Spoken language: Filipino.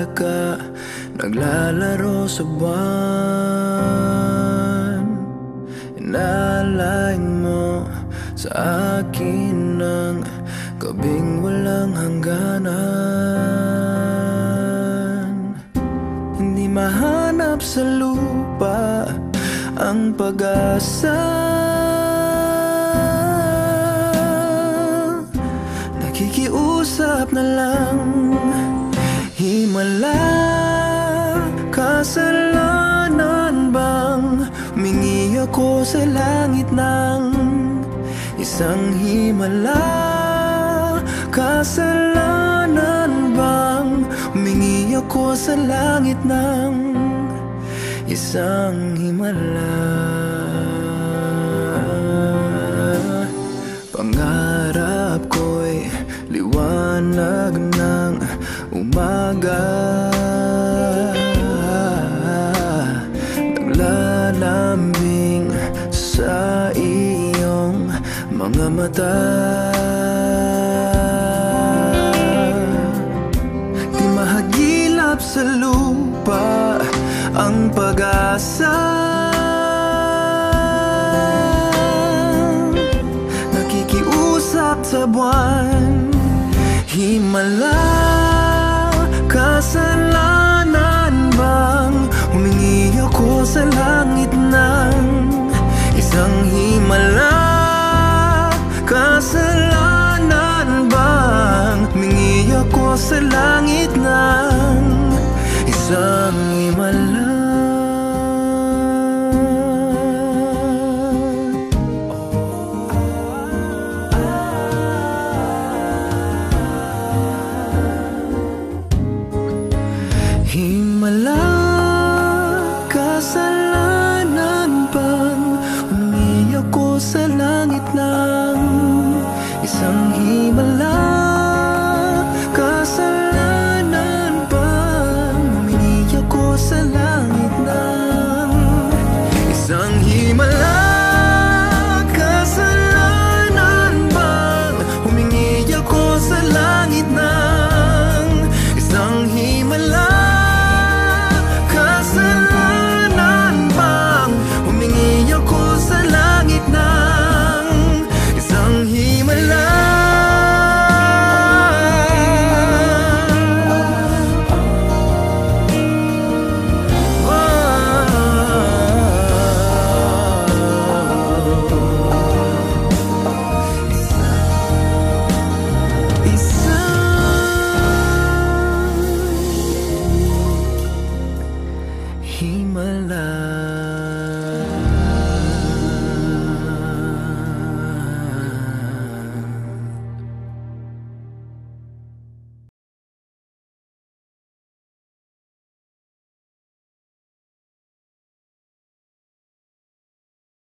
ka, naglalaro sa buwan. Inalay mo sa akin ng gabing walang hangganan. Hindi mahanap sa lupa ang pag-asa. Nakikiusap na lang. Himala, kasalanan bang humingi ako sa langit ng isang himala? Kasalanan bang humingi ako sa langit ng isang himala? Pangarap ko'y liwanag ng umaga, naglalambing sa iyong mga mata. Di mahagilap sa lupa ang pag-asa. Nakikiusap sa buwan. Himala, kasalanan bang humingi ako sa langit ng isang himala? Kasalanan bang humingi ako sa langit ng isang himala? Himala, kasalanan bang humingi ako sa langit ng isang himala? Kasalanan bang humingi ako sa langit ng isang himala? Kasalanan bang humingi ako sa langit ng isang himala? Kasalanan bang humingi ako sa langit ng isang himala? Himala.